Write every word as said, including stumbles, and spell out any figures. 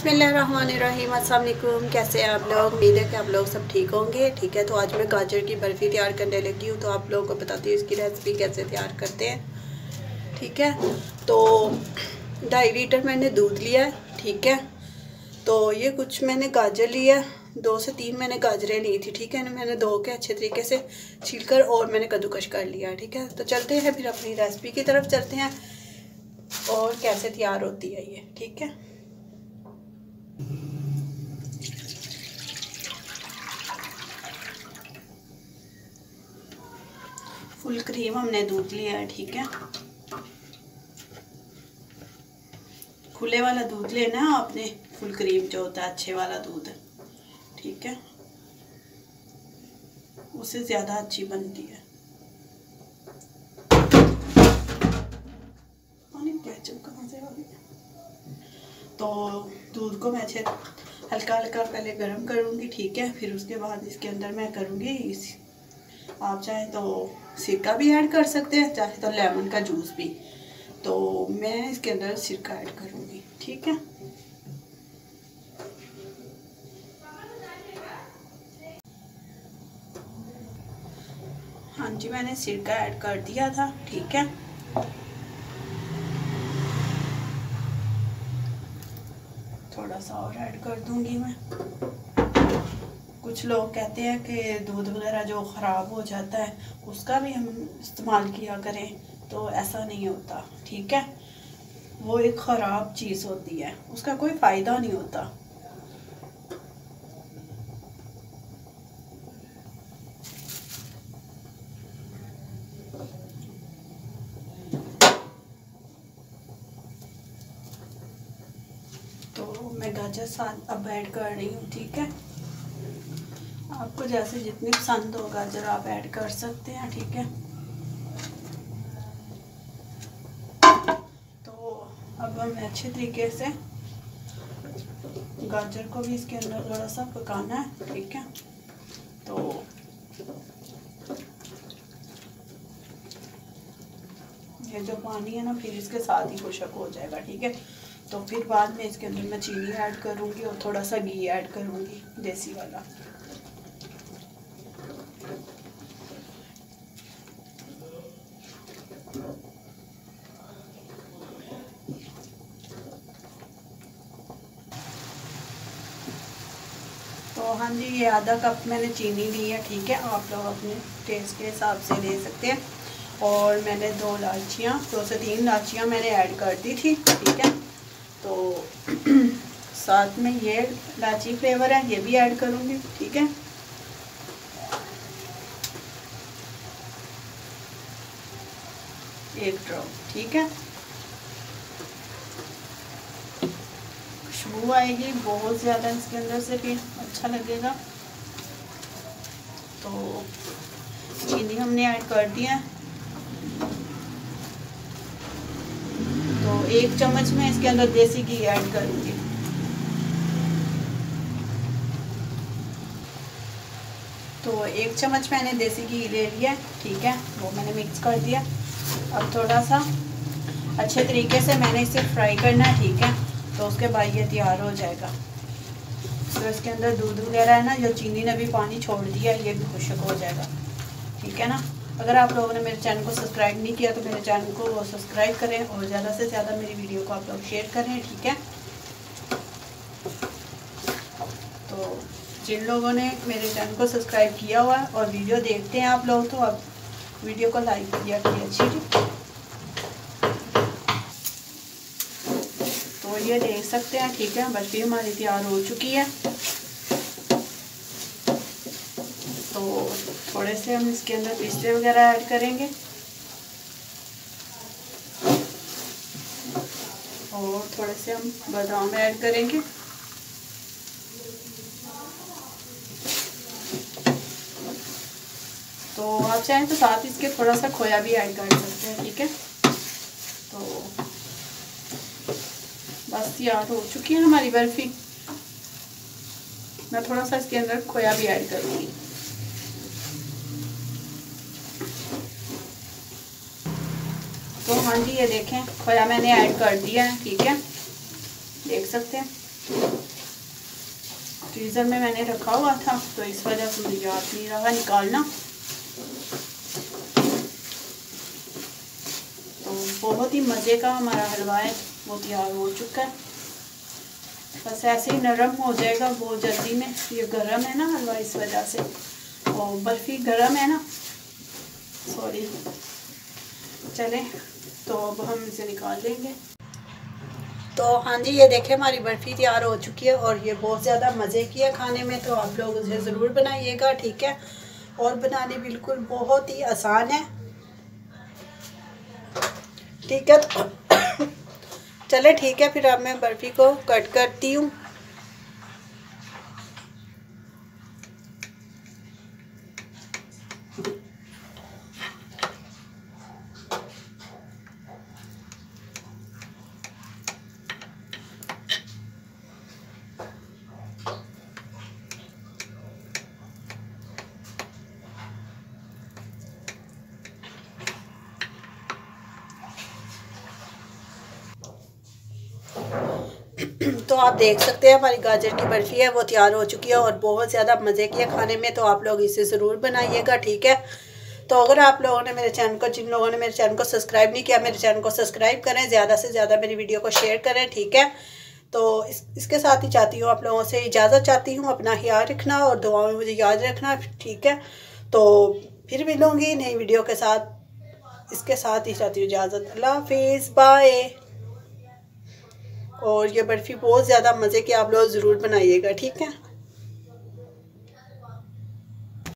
बिस्मिल्लाहिर्रहमानिर्रहीम। अस्सलाम वालेकुम। कैसे हैं आप लोग? उम्मीद है कि आप लोग सब ठीक होंगे। ठीक है, तो आज मैं गाजर की बर्फ़ी तैयार करने लगी हूँ, तो आप लोगों को बताती हूँ इसकी रेसिपी कैसे तैयार करते हैं। ठीक है, तो ढाई लीटर मैंने दूध लिया है। ठीक है, तो ये कुछ मैंने गाजर लिया, दो से तीन मैंने गाजरें ली थी। ठीक है, मैंने धो के अच्छे तरीके से छीलकर और मैंने कद्दूकश कर लिया। ठीक है, तो चलते हैं फिर अपनी रेसिपी की तरफ चलते हैं और कैसे तैयार होती है ये। ठीक है, फुल क्रीम हमने दूध लिया है। ठीक है, खुले वाला दूध लेना है आपने, फुल क्रीम जो होता है अच्छे वाला दूध। ठीक है, उससे ज़्यादा अच्छी बनती है। पानी केचप कहाँ से आ गया? तो दूध को मैं अच्छे हल्का हल्का पहले गर्म करूँगी। ठीक है, फिर उसके बाद इसके अंदर मैं करूँगी इस, आप चाहे तो सिरका भी ऐड कर सकते हैं, चाहे तो लेमन का जूस भी। तो मैं इसके अंदर सिरका ऐड करूँगी। ठीक है, हाँ जी, मैंने सिरका ऐड कर दिया था। ठीक है, थोड़ा सा और ऐड कर दूंगी मैं। कुछ लोग कहते हैं कि दूध वगैरह जो ख़राब हो जाता है उसका भी हम इस्तेमाल किया करें, तो ऐसा नहीं होता। ठीक है, वो एक ख़राब चीज़ होती है, उसका कोई फ़ायदा नहीं होता। तो मैं गाजर साथ अब ऐड कर रही हूँ। ठीक है, आपको जैसे जितनी पसंद हो गाजर आप ऐड कर सकते हैं। ठीक है, तो अब हमें अच्छे तरीके से गाजर को भी इसके अंदर थोड़ा सा पकाना है। ठीक है, तो ये जो पानी है ना फिर इसके साथ ही खुशक हो जाएगा। ठीक है, तो फिर बाद में इसके अंदर मैं चीनी ऐड करूँगी और थोड़ा सा घी ऐड करूँगी, देसी वाला। तो हाँ जी, ये आधा कप मैंने चीनी ली है। ठीक है, आप लोग अपने टेस्ट के हिसाब से ले सकते हैं। और मैंने दो इलायचियाँ, दो से तीन इलायचियाँ मैंने ऐड कर दी थी। ठीक है, तो साथ में ये इलायची फ्लेवर है, ये भी ऐड करूँगी। ठीक है, एक ड्रॉप। ठीक है, खुशबू आएगी बहुत ज़्यादा इसके अंदर से, फिर अच्छा लगेगा। तो चीनी हमने ऐड कर दिया। तो एक चम्मच में इसके अंदर देसी घी ऐड करूँगी। तो एक चम्मच मैंने देसी घी ले लिया। ठीक है, वो मैंने मिक्स कर दिया। अब थोड़ा सा अच्छे तरीके से मैंने इसे फ्राई करना है। ठीक है, तो उसके बाद ये तैयार हो जाएगा। तो इसके अंदर दूध वगैरह है ना, जो चीनी ने भी पानी छोड़ दिया, ये भी खुशक हो जाएगा। ठीक है ना, अगर आप लोगों ने मेरे चैनल को सब्सक्राइब नहीं किया तो मेरे चैनल को सब्सक्राइब करें और ज़्यादा से ज़्यादा मेरी वीडियो को आप लोग शेयर करें। ठीक है, तो जिन लोगों ने मेरे चैनल को सब्सक्राइब किया हुआ है और वीडियो देखते हैं आप लोग, तो आप वीडियो को लाइक किया करिए। अच्छी, तो ये देख सकते हैं। ठीक है, बर्फी हमारी तैयार हो चुकी है। तो थोड़े से हम इसके अंदर पिस्ते वगैरह ऐड करेंगे और थोड़े से हम बादाम ऐड करेंगे। तो आप चाहें तो साथ इसके थोड़ा सा खोया भी ऐड कर सकते हैं। ठीक है, तो बस तैयार हो चुकी है हमारी बर्फी। मैं थोड़ा सा इसके अंदर खोया भी ऐड करूँगी। तो हाँ जी, ये देखें खोया मैंने ऐड कर दिया है। ठीक है, देख सकते हैं। फ्रीज़र में मैंने रखा हुआ था तो इस वजह से मुझे याद नहीं रहा निकालना। तो बहुत ही मज़े का हमारा हलवा है वो तैयार हो चुका है। बस ऐसे ही नरम हो जाएगा बहुत जल्दी में। ये गरम है ना हलवा इस वजह से, और बर्फ़ी गरम है ना, सॉरी। चलें तो अब हम इसे निकाल लेंगे। तो हाँ जी, ये देखें हमारी बर्फ़ी तैयार हो चुकी है और ये बहुत ज़्यादा मज़े की है खाने में। तो आप लोग इसे ज़रूर बनाइएगा, ठीक है। और बनानी बिल्कुल बहुत ही आसान है, ठीक है। तो चले ठीक है, फिर अब मैं बर्फ़ी को कट करती हूँ। तो आप देख सकते हैं हमारी गाजर की बर्फ़ी है वो तैयार हो चुकी है और बहुत ज़्यादा मज़े की है खाने में। तो आप लोग इसे ज़रूर बनाइएगा, ठीक है। तो अगर आप लोगों ने मेरे चैनल को जिन लोगों ने मेरे चैनल को सब्सक्राइब नहीं किया, मेरे चैनल को सब्सक्राइब करें, ज़्यादा से ज़्यादा मेरी वीडियो को शेयर करें, ठीक है। तो इस इसके साथ ही चाहती हूँ आप लोगों से इजाज़त चाहती हूँ। अपना ख्याल रखना और दुआओं में मुझे याद रखना, ठीक है। तो फिर मिलूँगी नई वीडियो के साथ। इसके साथ ही चाहती हूँ इजाज़त। अल्लाह हाफिज़, बाय। और ये बर्फ़ी बहुत ज़्यादा मज़े की, आप लोग ज़रूर बनाइएगा, ठीक है।